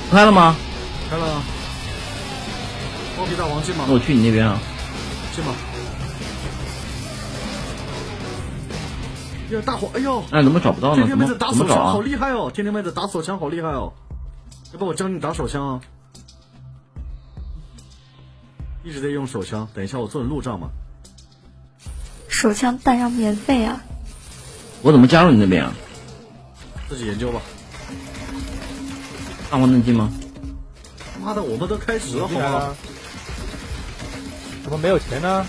开了吗？ 开了。包皮大王进吗？ 那我去你那边啊。 进吗？呀，大火！哎呦！ 哎，怎么找不到呢？ 天天妹子打手枪好啊？ 厉害哦！天天妹子打手枪好厉害哦！要不我教你打手枪啊？一直在用手枪，等一下我做路障嘛。 手枪弹药免费啊！ 我怎么加入你那边啊？ 自己研究吧。 大黄能进吗？ 妈的，我们都开始了，好吗？ 怎么没有钱呢？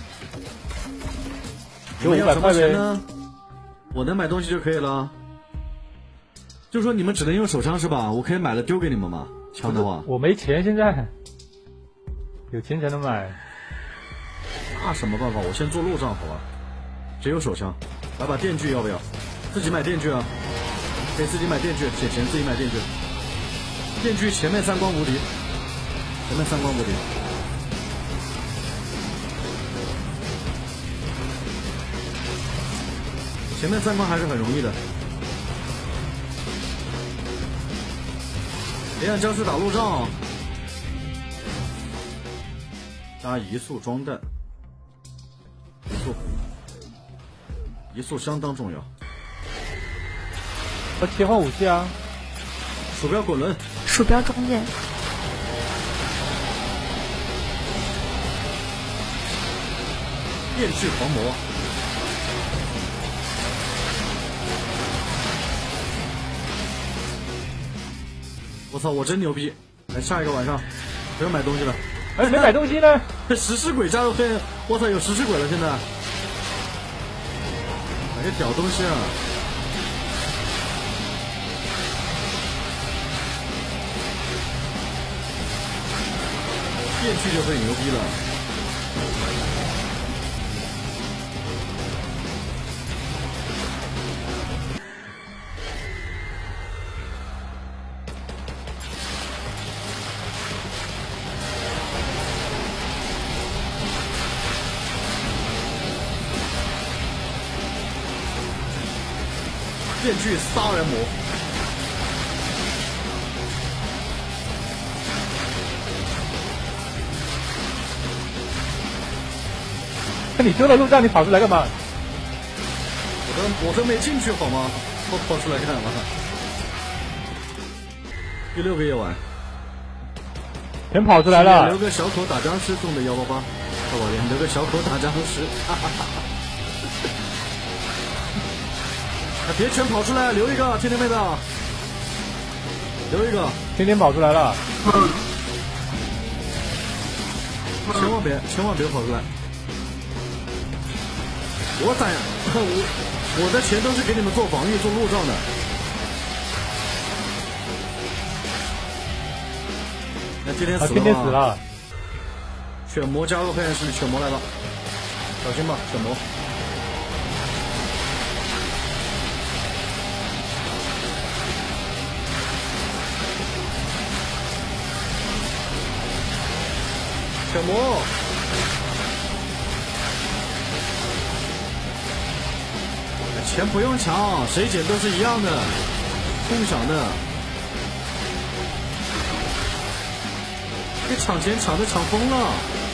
给我500块呗。我能买东西就可以了。就说你们只能用手枪是吧？我可以买了丢给你们吗？枪的话。 我没钱，现在有钱才能买。 那什么办法？我先做路障好吧？只有手枪。来把电锯要不要？自己买电锯啊！可以自己买电锯，捡钱自己买电锯。电锯前面3关无敌，前面3关无敌。前面3关还是很容易的。别让僵尸打路障。加移速装弹，移速相当重要。 要切换武器啊！ 鼠标滚轮， 鼠标中键。 电锯狂魔。我操，我真牛逼！来下一个晚上，不用买东西了。 哎，没买东西呢。 食尸鬼加入黑人，我操，有食尸鬼了！现在买个屌东西啊！电锯就会牛逼了。电锯杀人魔。 那你丢了路障，你跑出来干嘛？ 我都没进去好吗？我跑出来干嘛？第6个夜晚， 全跑出来了。 留个小口打僵尸送的188，好吧，留个小口打僵尸，哈哈哈哈。别全跑出来，留一个，天天妹子，留一个， 天天跑出来了。 千万别跑出来。我的钱都是给你们做防御、做路障的。那天天死了。 天天死了。 犬魔加入黑暗势力，犬魔来了，小心吧，犬魔。犬魔，钱不用抢，谁捡都是一样的，共享的。这抢钱抢的抢疯了。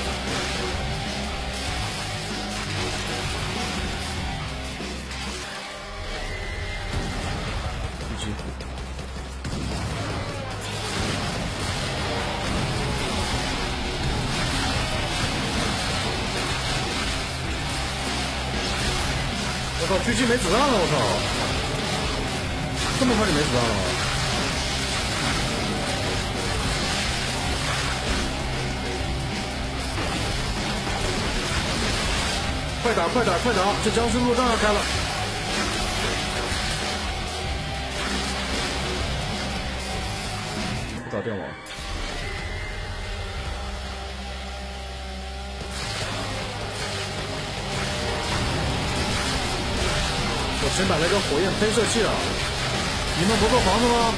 我操，狙击没子弹了！我操，这么快就没子弹了？快打快打快打！这僵尸路障要开了。不打电网。我先买了个火焰喷射器啊！你们不做房子吗？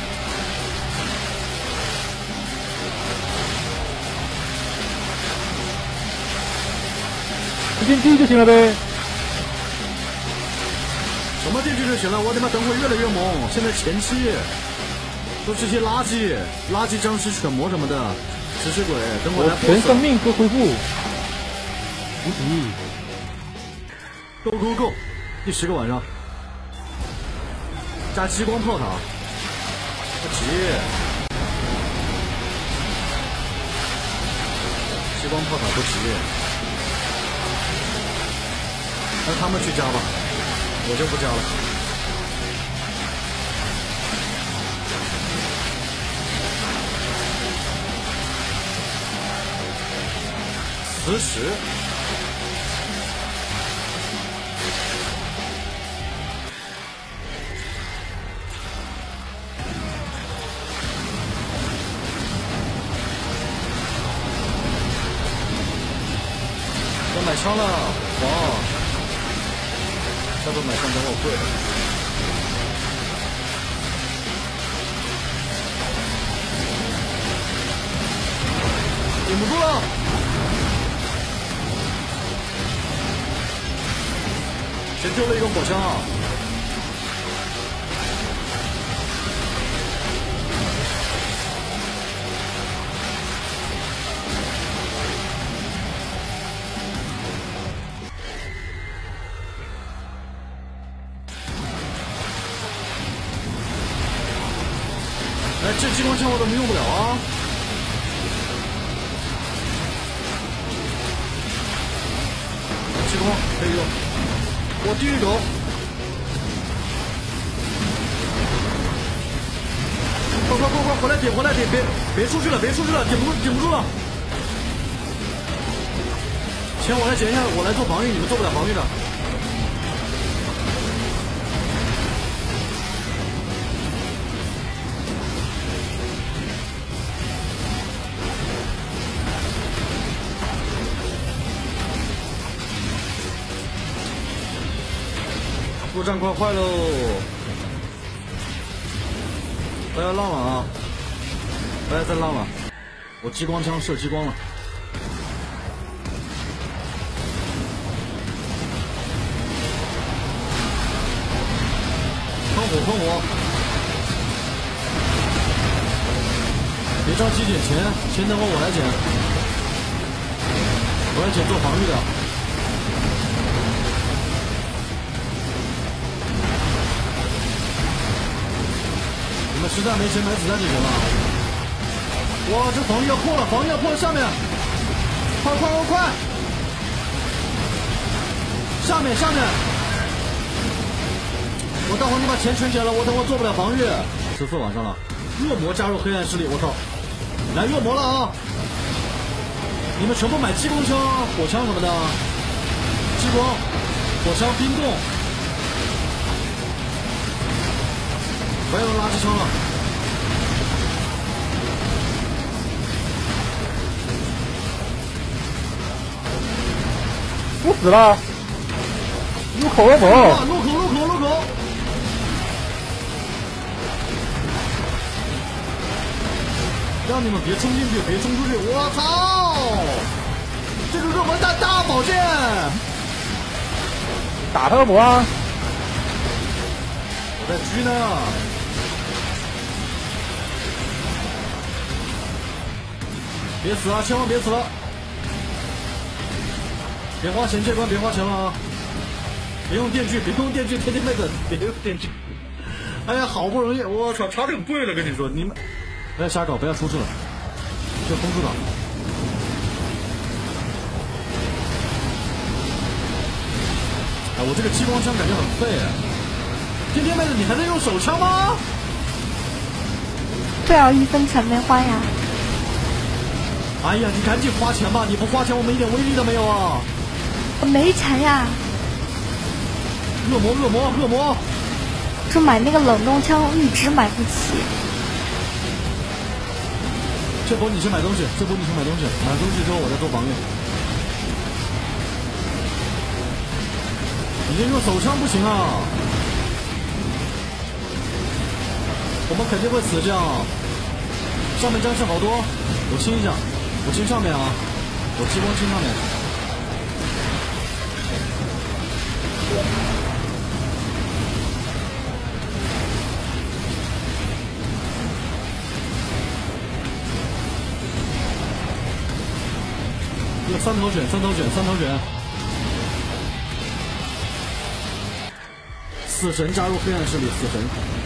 电锯就行了呗。 什么电锯就行了？我他妈等会越来越猛！现在前期， 都是些垃圾僵尸犬魔什么的，食尸鬼，等会我来全生命各恢复，无敌。 Go， 第10个晚上，加激光炮塔，不急，激光炮塔不急，让他们去加吧，我就不加了。磁石。要买枪了，哇！下次买枪等我贵了。顶不住了。谁丢了一个火枪啊？哎，这激光枪我怎么用不了啊？激光可以用。我地狱狗，快，回来点，别出去了，顶不住了。钱我来捡一下，我来做防御，你们做不了防御的。作战快坏喽！大家浪了啊！大家再浪了，我激光枪射激光了。喷火！别着急捡钱等会我来捡，我来捡做防御的。你们实在没钱买子弹就行了。哇，这防御要破了，下面，快！下面！我待会儿你把钱全捡了，我等会做不了防御。14晚上了，恶魔加入黑暗势力，我靠！来恶魔了啊！你们全部买激光枪、火枪什么的，激光、火枪、冰冻。不要用垃圾枪了。 我死了！入口了吗？入口！让你们别冲进去，别冲出去！我操！这个恶魔大宝剑！ 打他恶魔啊！ 我在狙呢。别死啊！千万别死了！别花钱借关，别花钱了啊！别用电锯，天天妹子，别用电锯！哎呀，好不容易，我操，差点跪了，跟你说，你们不要瞎搞，不要出事了，就封住他。哎，我这个激光枪感觉很废哎。天天妹子，你还在用手枪吗？ 对啊，1分钱没花呀。 哎呀，你赶紧花钱吧！你不花钱，我们一点威力都没有啊！ 我没钱呀。 恶魔！ 就买那个冷冻枪，一直买不起。 这波你去买东西，买东西之后我再做防御。你这用手枪不行啊！我们肯定会死这样。上面僵尸好多，我清一下，我清上面啊，我激光清上面。 有3头卷，3头卷，3头卷。死神加入黑暗势力，死神。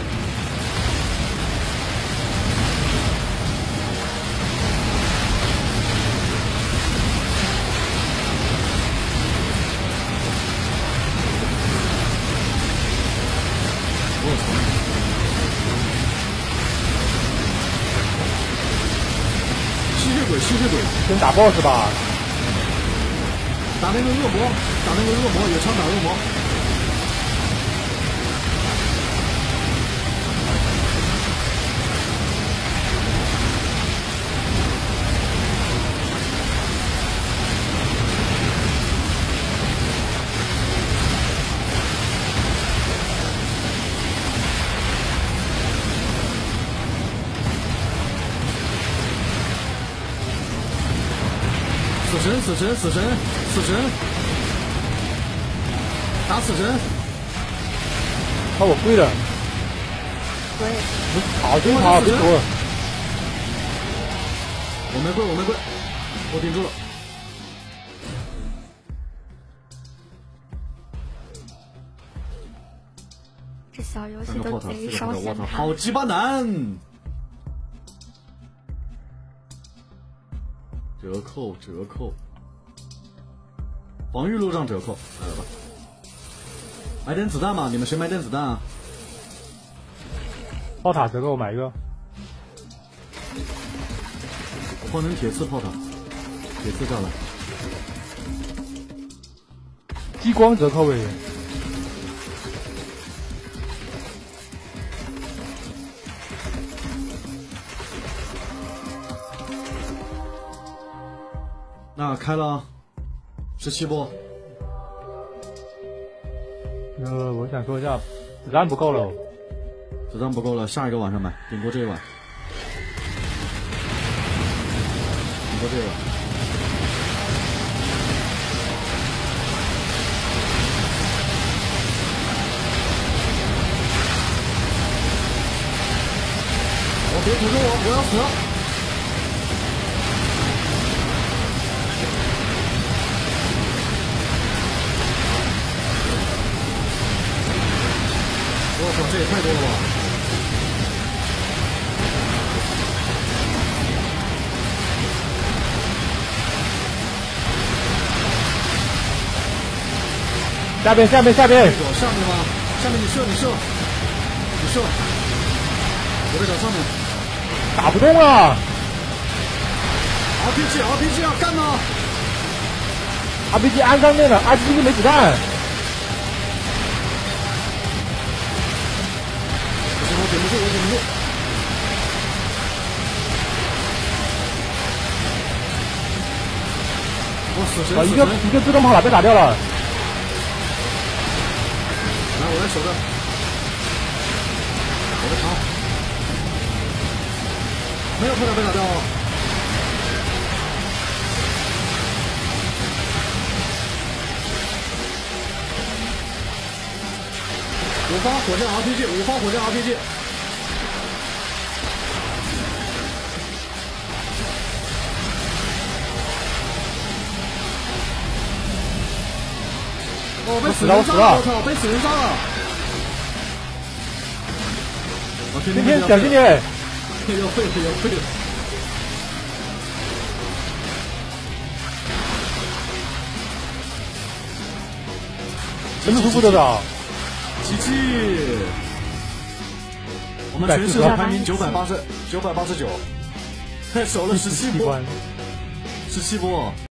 我操！吸血鬼，吸血鬼， 先打 BOSS 吧。 打那个恶魔，打那个恶魔，有枪打恶魔。死神，死神，死神，死神，打死神！ 把我跪了， 对， 跑就跑，别躲。 我没跪，我没跪，我顶住了。 这小游戏 3个都 pot， 贼 4个烧 pot，我操， 显卡。 好鸡巴难！折扣，折扣，防御路障折扣，来了吧？买点子弹嘛，你们谁买点子弹啊？ 炮塔折扣买一个， 我换成铁刺炮塔，铁刺下来。 激光折扣诶。 那开了17波， 我想说一下，子弹不够了。 子弹不够了，下一个晚上买，顶过这一晚，顶过这一晚。我别捅着我，我要死了！我操，这也太多了吧！ 下边，下边，下边！ 我上面吗？下面你射，你射，你射！我在找上面， 打不动了。 RPG 要干吗 RPG 安上面了 ，RPG 没子弹。 我顶不住，我顶不住。我死神，死神！ 一个自动炮塔被打掉了。 来，我来守着，我来扛。没有炮塔被打掉哦。5发火箭 RPG，5发火箭 RPG。哦，被死人杀了！我操，被死人杀了！ 今天小心点！ 要废了，要废了！ 什么输多少？ 奇迹！我们全社排名989，太少了17波，17波。